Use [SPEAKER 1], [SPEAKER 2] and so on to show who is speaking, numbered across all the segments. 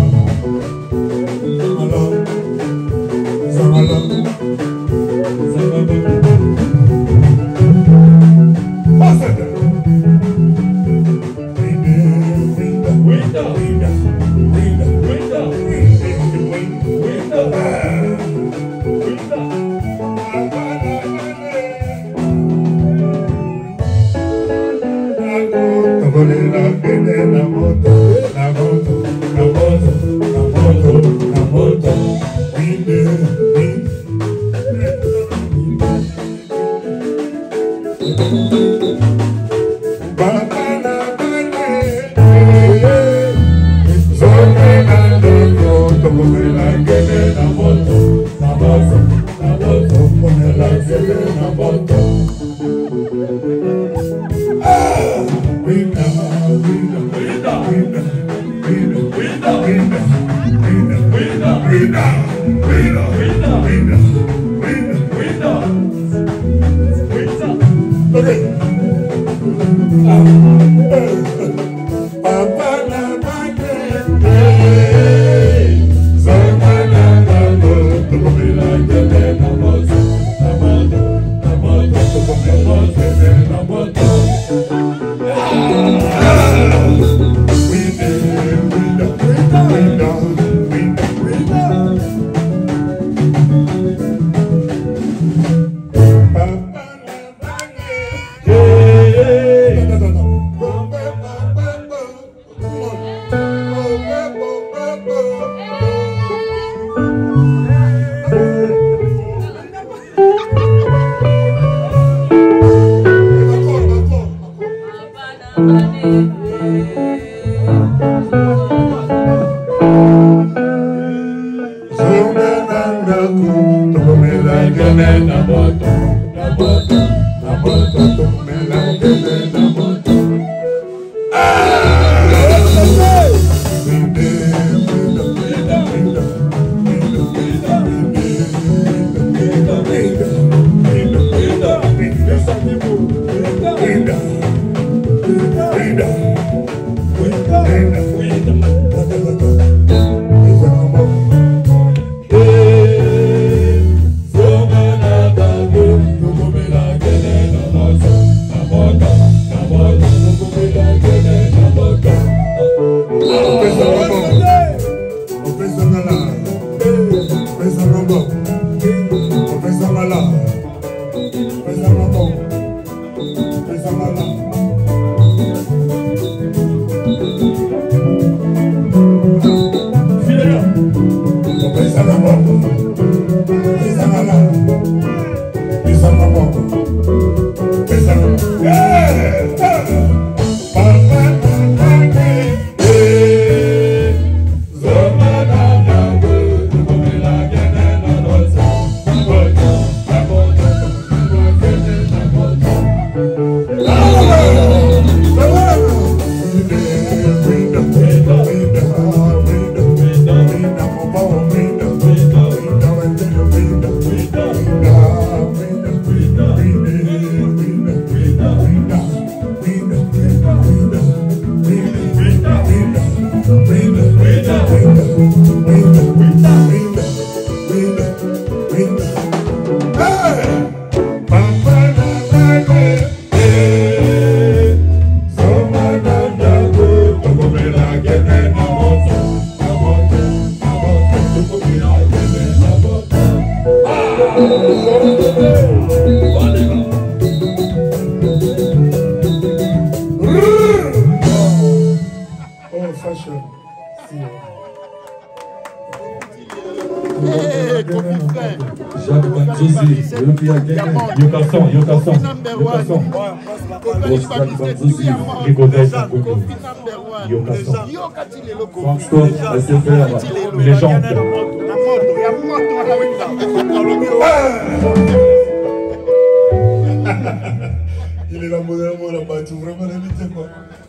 [SPEAKER 1] Il est là, modérément, là, vraiment l'invité, quoi.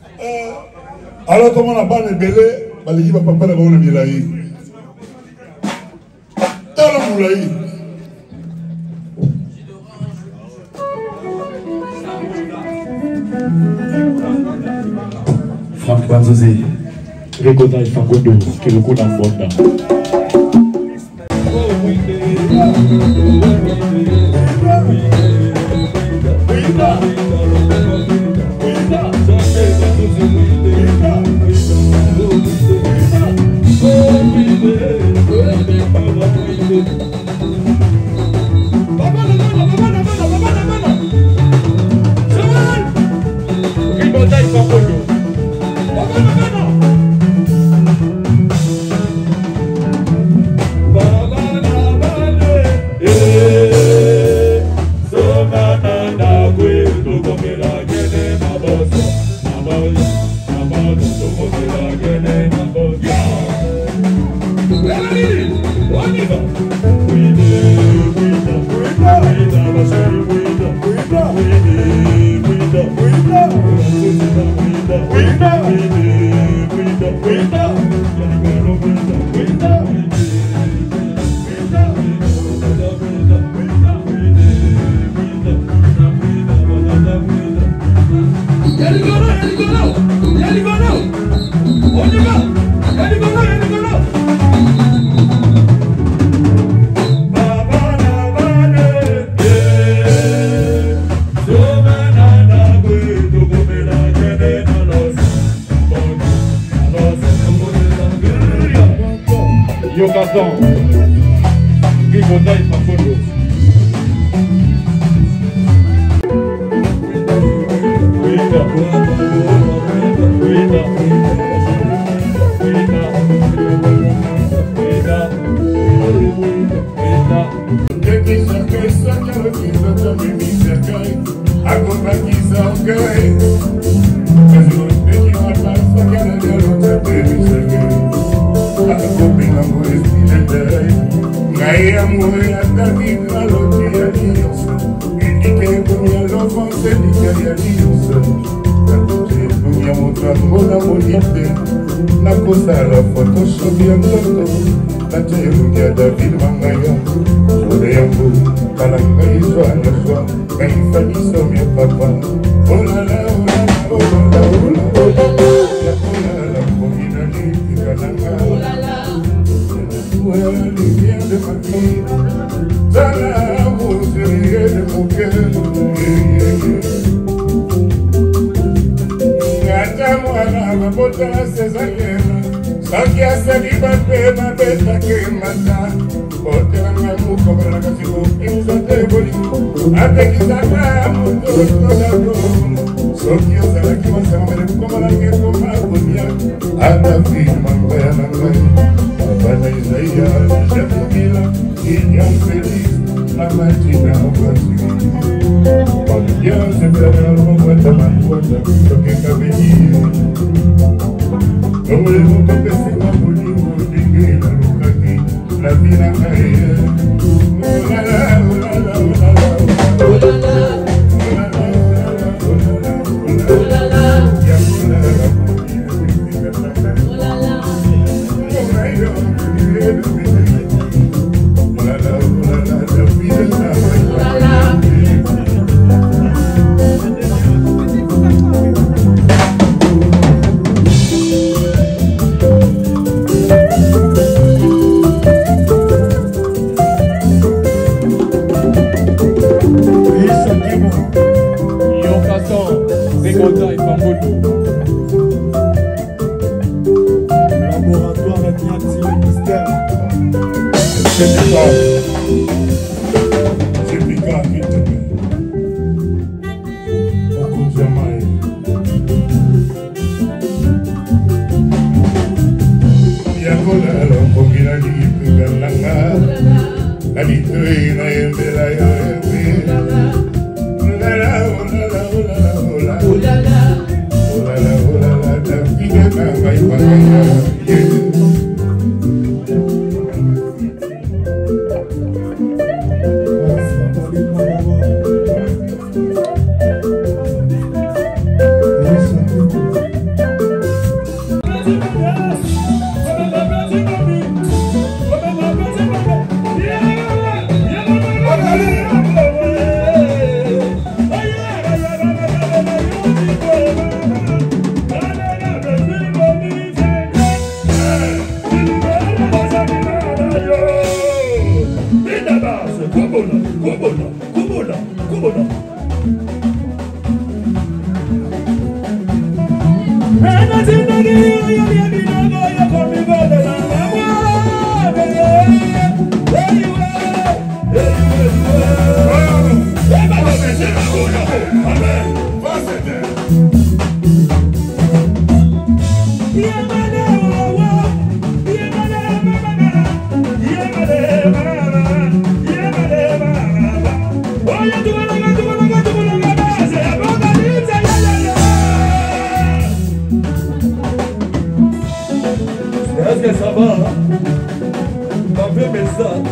[SPEAKER 1] Alors, comment on a pas les bélés, l'équipe va pas d'avoir un milaï. Dans le moulaï.
[SPEAKER 2] Franck Banzozé, Rekoza Ifangondo, Kiloko Nambonda.
[SPEAKER 3] Yeah. Pavé message.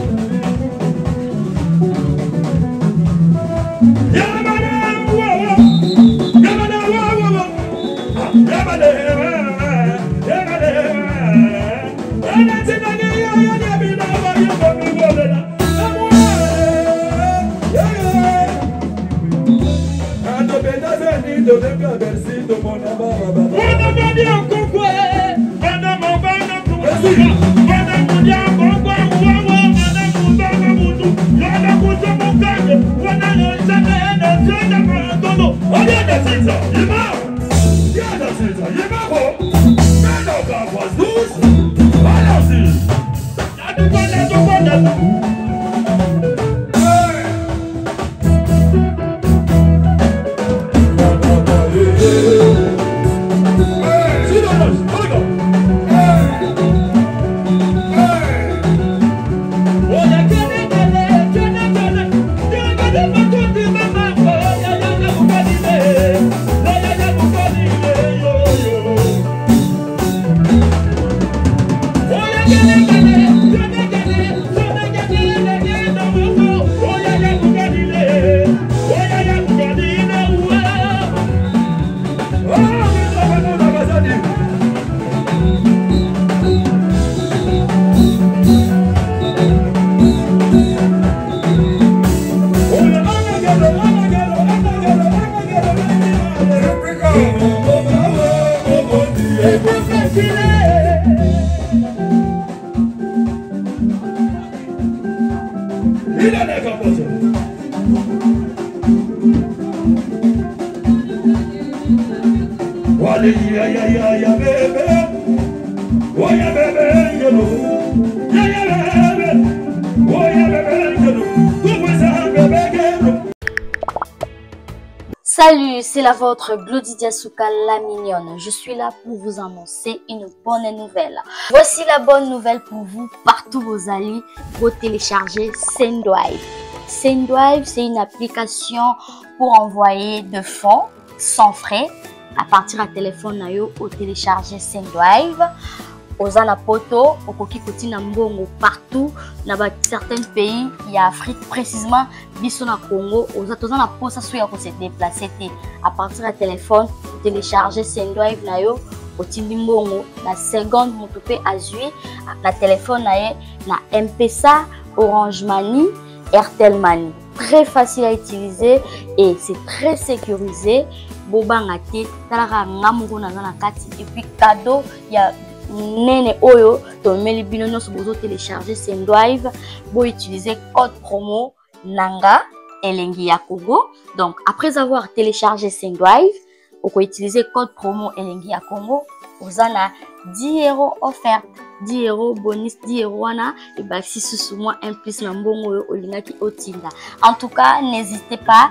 [SPEAKER 4] Salut, c'est la vôtre Glody Diasuka la mignonne. Je suis là pour vous annoncer une bonne nouvelle. Voici la bonne nouvelle pour vous, partout vous allez, vous télécharger Sendwave. Sendwave, c'est une application pour envoyer de fonds sans frais à partir du téléphone nayo au télécharger Sendwave. Ozana poto, okoki kotina mbongo partout dans certains pays, il y a Afrique précisément, biso na Congo, ozana posa suya ko se déplacer à partir du téléphone, télécharger Sendwave nayo, otindi mbongo na seconde motope azui na téléphone naye na M-Pesa, Orange Money, Airtel Money. Très facile à utiliser et c'est très sécurisé. Bobanga te, talaka ngamungo na kati et puis cadeau, il y a nene oyo to meli bino nyonso bozo télécharger Sendwave bo utiliser code promo nanga elengi ya Congo. Donc après avoir téléchargé Sendwave, on peut utiliser code promo elengi ya Congo, vous en a 10 € offert, 10 € bonus, 10 € wana et bah si sous moi un plus na mbongo olingaki otinda. En tout cas, n'hésitez pas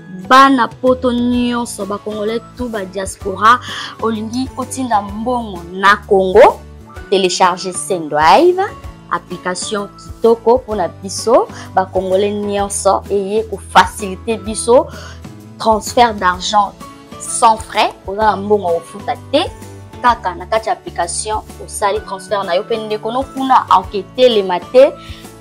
[SPEAKER 4] bana poto nyonso ba congolais tout ba diaspora olingi otinda mbongo na Congo, télécharger Sendwave, application kitoko pour na biso ba congolais nyonso et pour faciliter biso transfert d'argent sans frais. Oza mbongo ofuta te kaka na kati application osali transfert na yo pende kono kuna enquêter les maté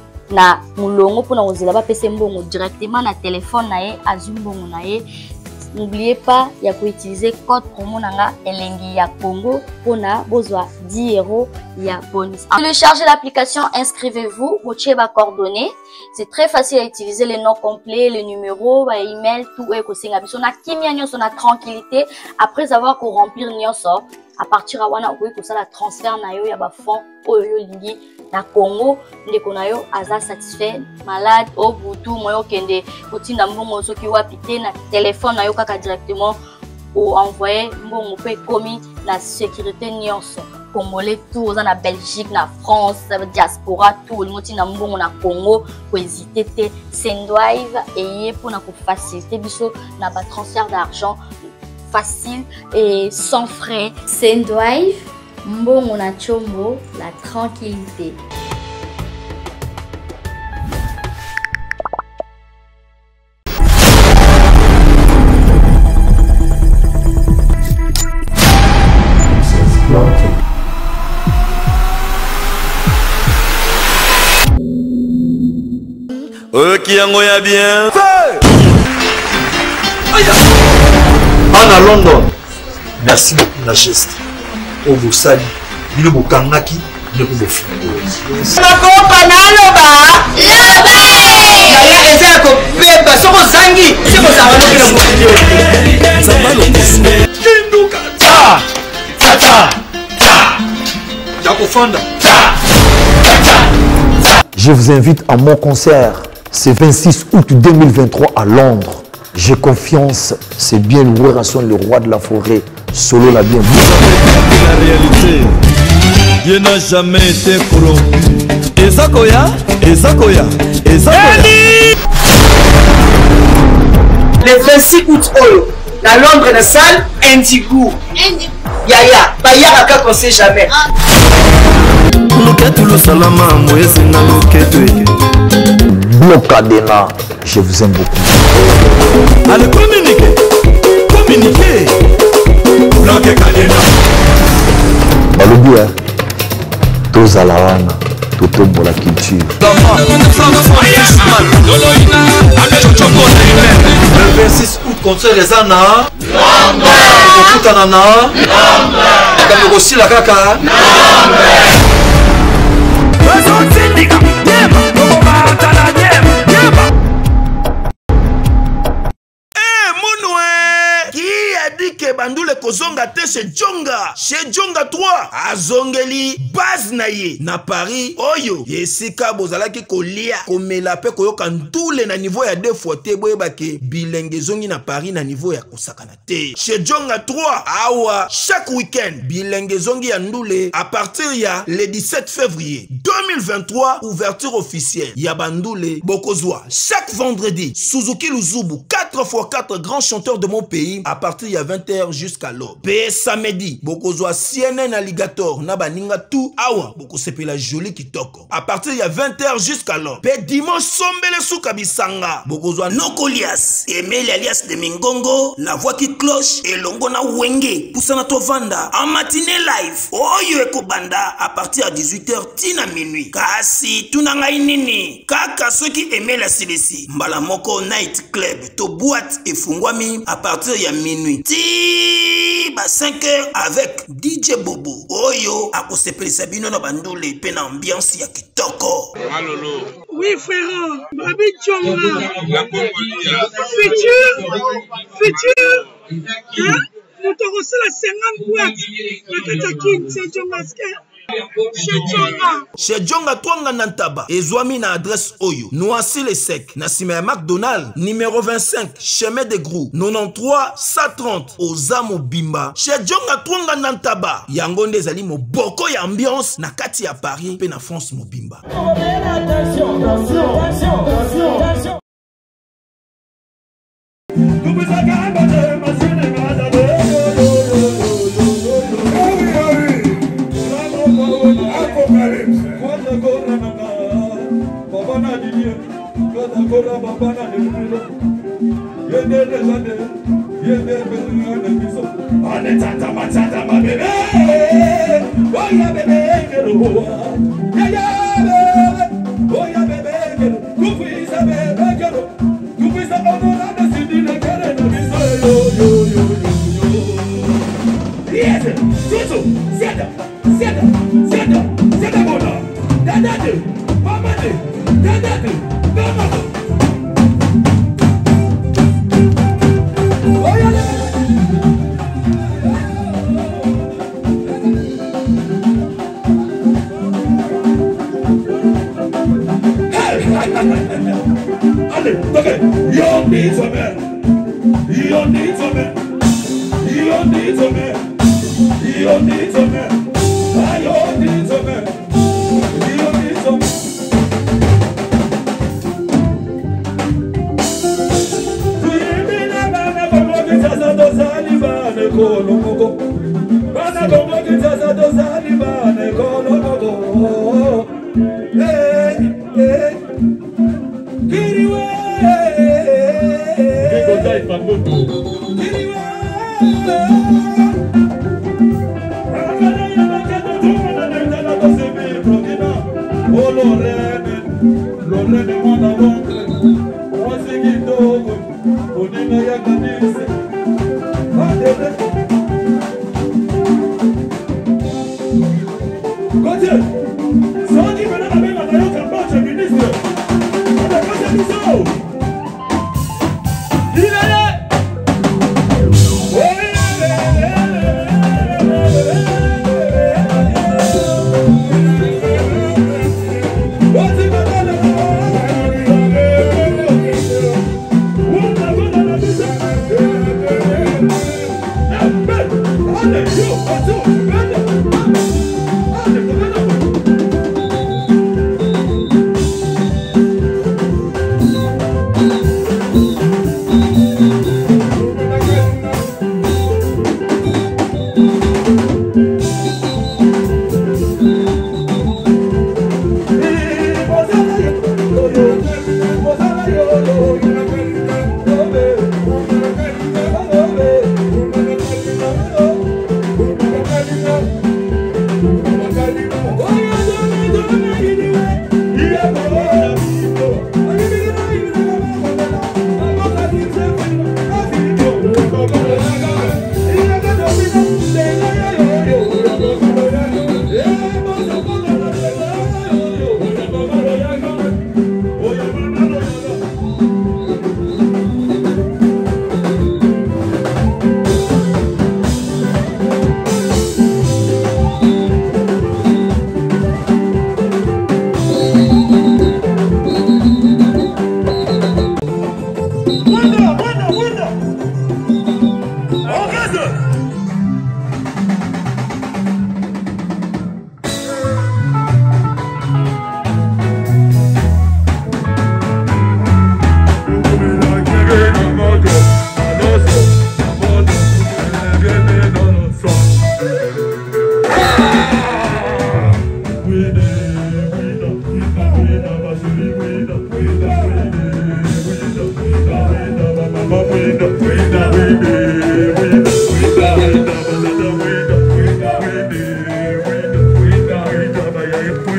[SPEAKER 4] na mulongo pour na ozela ba pese mbongo directement na téléphone na ye azumbongo na ye. N'oubliez pas ya ko utiliser code promo nanga elengi ya Congo pour na bozwa 10 € ya bonus. Téléchargez l'application, inscrivez-vous, botiez ba coordonnées. C'est très facile à utiliser, les noms complets, les numéros, ba email, tout est ko singa biso na kimia nyonso na tranquillité après avoir ko remplir nyonso. À partir de wana okoki kosala transfert na yo ya ba fonds oyo lingi na Congo ndeko na yo aza satisfait malade au butu moyo kende kotinda mbongo soki wapi te na téléphone na yo kaka directement ou envoyer mbongo pe komi na sécurité nyonso congolais tout oza na Belgique na France diaspora tout le monde na mbongo na Congo ko hésiter te Sendwave et pour na ko faciliter biso na ba transfert d'argent facile et sans frais. Sendwave, mbongo na chombo, la tranquillité.
[SPEAKER 3] Ok, yango ya bien.
[SPEAKER 5] Anna London. Merci beaucoup la geste. Au vous salue. Il vous kangaki, il vous fait. Je vous invite à mon concert. C'est 26 août 2023 à Londres. J'ai confiance, c'est bien loué Rasson, le roi de la forêt. Solo la bien.
[SPEAKER 3] La réalité, Dieu n'a jamais été corrompu. Ezakoya, Ezakoya, Ezakoya.
[SPEAKER 6] Le 26 août, à Londres, la salle Indigo. Yaya, Bayaraka qu'on sait jamais.
[SPEAKER 5] Blocadena, je vous aime beaucoup.
[SPEAKER 3] Allez, communiquez. Communiquez. Bloquez Cadena.
[SPEAKER 5] Balobi, tous à la wana, tout pour la culture.
[SPEAKER 3] Le 26 août, concert les Anna. Okutanana. Comme aussi la caca. Bandule kozonga te chez Djonga 3 azongeli base na ye na Paris oyo yesika bozalaki kolia komela pe koyoka ndule na niveau ya 2 fois te boyebake bilenge zongi na Paris na niveau ya kosakana te chez Djonga 3 awa chaque week-end bilenge zongi ya ndule à partir ya le 17 février 2023 ouverture officielle ya bandule bokozwa chaque vendredi Suzuki Luzubu 4x4 grands chanteurs de mon pays à partir ya 20h jusqu'à l'aube. Pe samedi, bokozwa CNN Alligator na baninga tout awa bokosepela joli kitoko. À partir ya 20h jusqu'à l'aube. Pe dimanche sombele souka bisanga. Bokozwa Nokolias, Emile alias de Mingongo, la voix qui cloche et longo na wenge. Poussana tovanda en matinée live. Oyo ekobanda à partir à 18h tina minuit. Kasi tunanga inini. Kaka soki Emile asilesi. Mbala moko night club to boîte et fungwami à partir ya minuit. Ba 5h avec DJ Bobo Oyo akosepelisa bino na bandule pe na ambiance ya kitoko.
[SPEAKER 7] Malolo.
[SPEAKER 8] Oui frère, Babi Djonga. Futur. Hein? Nous te reçons la 50 boîtes. La Katakin, c'est Djonga.
[SPEAKER 7] Chez Djonga Twanga Nantaba, Ezwami na adresse Oyo, Noisy les Secs, Nassime McDonald, numéro 25, chemin de Grou, 93 130, Ozamo Bimba. Chez Djonga Twanga Nantaba, Yangonde Zali mo boko ya ambiance, na kati ya Paris, pe na France mo Bimba.
[SPEAKER 1] Lorraine, mon amour.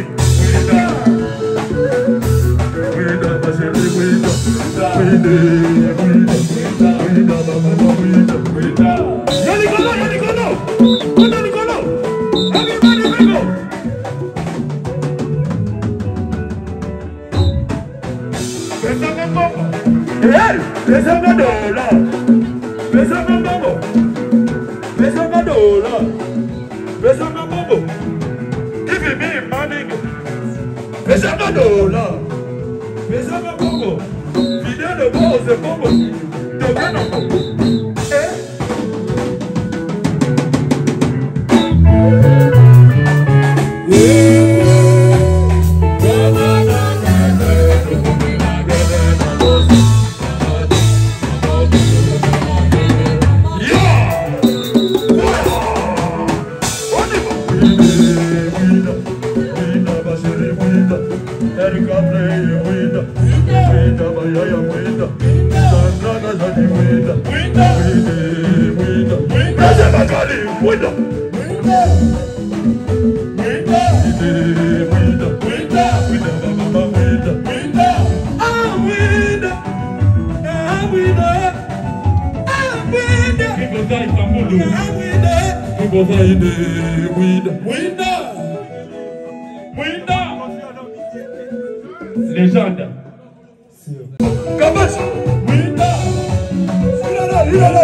[SPEAKER 2] Légende.
[SPEAKER 1] Kabash. Winda. Ilala.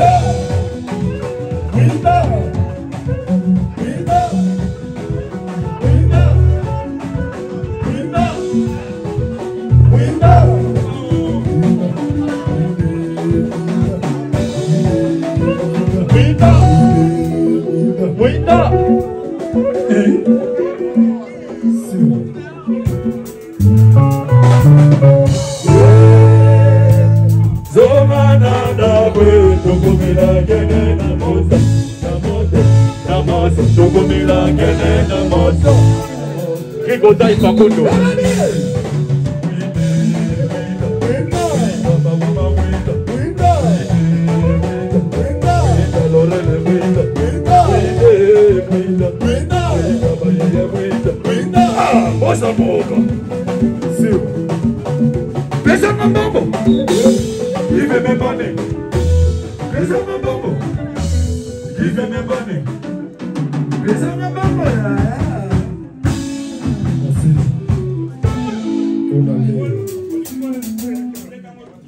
[SPEAKER 1] Winda. Winda. Winda. Winda. Winda. Winda. Winda.
[SPEAKER 2] Kigotai Fakundo.
[SPEAKER 1] Bossa boca. Sim. Pensa no mambo. Give me money. Pensa no mambo. Give me money. Pensa no mambo.